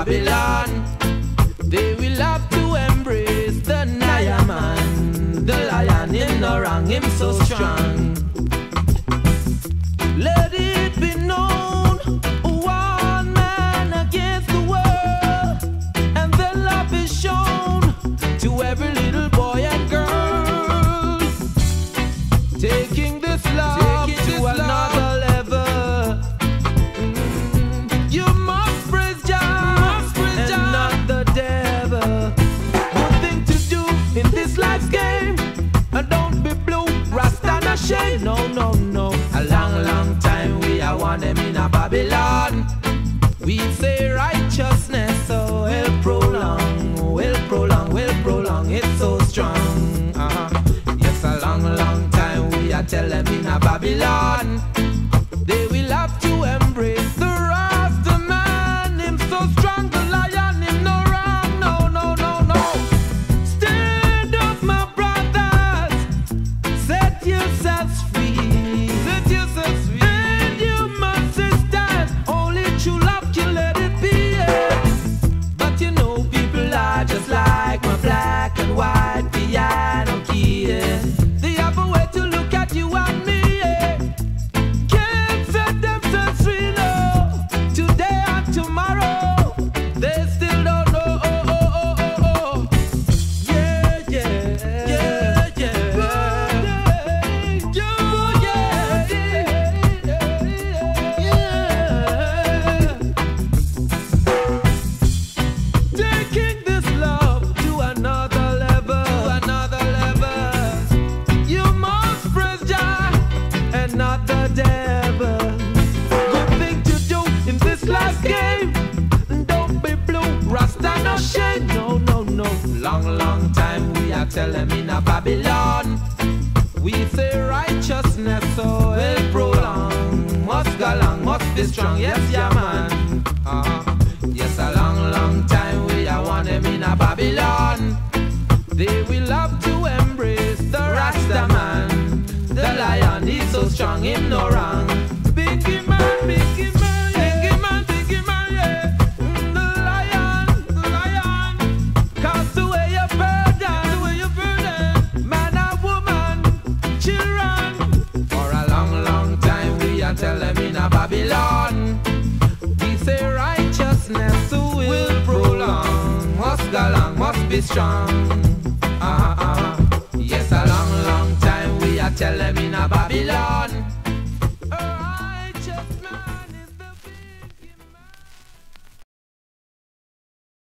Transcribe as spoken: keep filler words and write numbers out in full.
Babylon. They will have to embrace the Naya man. The lion in the wrong, him so strong. Let it be known, one man against the world, and the love is shown to every little boy and girl. Taking this love Taking to this another love. level. Mm, you must praise Jah and Jah. Not the devil. One thing to do in this life's game, and don't be blue, Rasta no shame. No, no, no. A long, long time we are want them in a Babylon. We say righteousness, so will prolong, will prolong, will prolong. It's so strong. Uh-huh. Yes, a long, long time we are tell them in a Babylon. They will have to embrace the Rasta man. Him so strong, the lion, him no wrong. No, no, no, no. Stand up, my brothers. Set yourselves free. Set yourselves free. And you must stand. Only true love can let it be. Yeah. But you know, people are just like my black and white piano key. Yeah. They have a way to look at you and me. Yeah. Can't set themselves free, no. Today and tomorrow, they still don't know. Oh, oh, oh, oh, oh. Yeah, yeah, yeah, yeah. Yeah, yeah, yeah. Taking this love to another level, to another level. You must praise Jah and not the devil. Good thing to do in this last game. Don't be blue, Rasta no shame. No, no, no. Long, long time we are tell them in a Babylon. We say righteousness, so will prolong. Must go long, must be strong. Yes, yeah, man. Uh-huh. Yes, a long, long time we are want them in a Babylon. They will have to embrace the Rasta man. The lion is so strong, him no wrong. Biggie man, biggie man, yeah. Biggie man, biggie man, yeah. Mm, the lion, the lion. Cast away your burden, cast away your burden. Man and woman, children. For a long, long time we are tell them in a Babylon. We say righteousness will prolong. Must go long, must be strong. Uh-huh, uh-huh. Yes, a long, long time we are tell them in a Babylon.